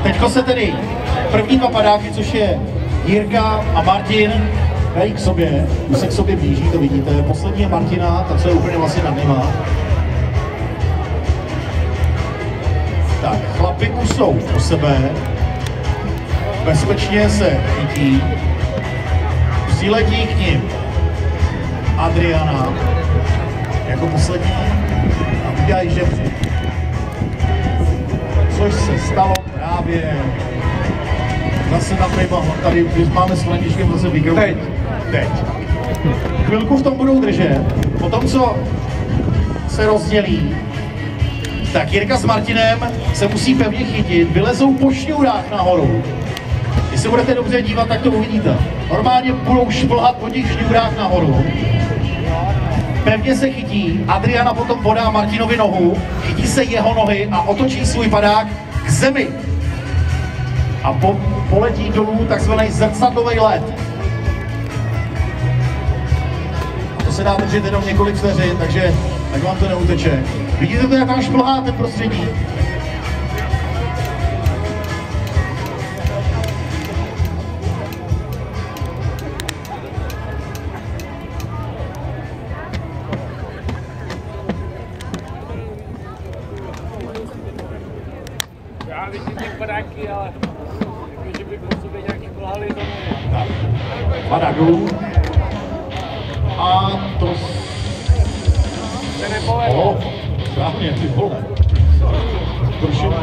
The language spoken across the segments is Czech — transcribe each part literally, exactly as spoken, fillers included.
Teďko se tedy první dva padáky, což je Jirka a Martin, dají k sobě, už se k sobě blíží, to vidíte. Poslední je Martina, ta co je úplně vlastně nad nima. Tak, chlapi už jsou u sebe, bezpečně se chytí, přiletí k nim Adriana jako poslední a udělají žebřík. Což se stalo právě zase na pejma, tady když máme s Flaničkem zase výkrout. Teď. Teď. Chvilku v tom budou držet, potom co se rozdělí, tak Jirka s Martinem se musí pevně chytit, vylezou po šňůrách nahoru. Když se budete dobře dívat, tak to uvidíte. Normálně budou šplhat po těch šňůrách nahoru. Pevně se chytí, Adriana potom podá Martinovi nohu, chytí se jeho nohy a otočí svůj padák k zemi. A po, poletí dolů takzvaný zrcadlový let. A to se dá držet jenom několik vteřin, takže tak vám to neuteče. Vidíte to, jak vám šplhá ten prostředí? Já vidím ty padáky, ale jako, že by po sobě nějaký plhali domů. Tak, padá dolů. A to... Se nepovedlo. O, správně, ty vole. Prším.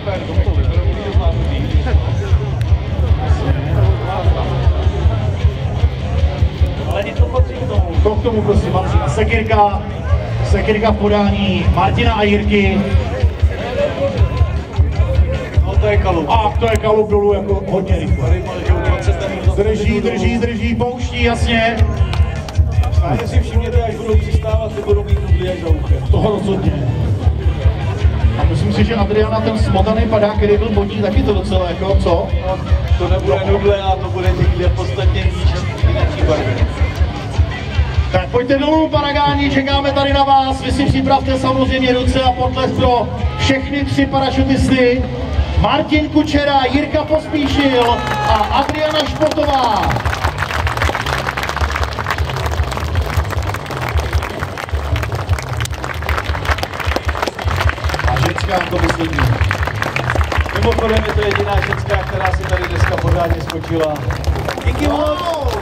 Ale něco patří k tomu. To k tomu prosím patří. A sekirka, sekirka v podání Martina a Jirky. No to je kalup. A to je kalup dolů jako hodně rychle. Drží, drží, drží, pouští, jasně. Ale si všimněte, až budou přistávat, ty budou mít nudly až za uchem. Toho rozhodně. A myslím si, že Adriana ten smotaný padák, který byl pod ní, taky to docela jako, co? No, to nebude nudle a to bude někde podstatně níž jiný barvy. Tak pojďte dolů, Paragáni, čekáme tady na vás. Vy si připravte samozřejmě ruce a potlesk pro všechny tři parašutisty. Martin Kučera, Jirka Pospíšil a Adriana Špotová. A ženská to poslední. Mimochodem je to jediná ženská, která si tady dneska pořádně skočila. Díky moc!